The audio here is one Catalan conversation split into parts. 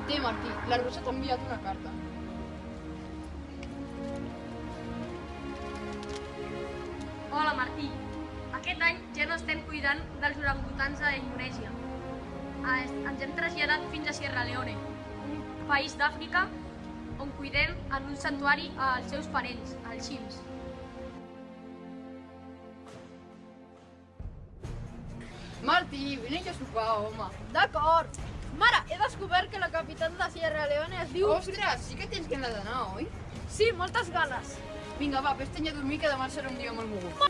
Té, Martí, la Rosa t'ha enviat una carta. Hola, Martí. Aquest any ja no estem cuidant dels orangutans a Indonèsia. Ens hem traslladat fins a Sierra Leone, un país d'Àfrica on cuidem en un santuari als seus parents, els xims. Martí, vine a sopar, home. D'acord. Mare, he descobert que la capitana de Sierra Leone es diu... Ostres, sí que tens ganes d'anar, oi? Sí, moltes ganes. Vinga, va, vés-te'n a dormir, que demà serà un dia molt mogut.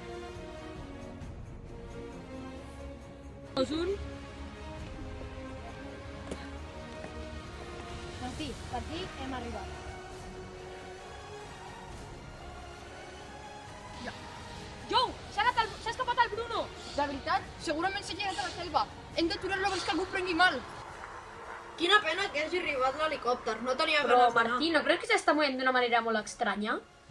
Martí, per aquí hem arribat. Jou, s'ha escapat el Bruno! De veritat? Segurament s'ha llegat a la selva. Hem d'aturar-lo abans que algú prengui mal. Quina pena que hagi arribat l'helicòpter. No tenia Però, ganes d'anar. Martí, ¿no creus que s'està movent d'una manera molt estranya?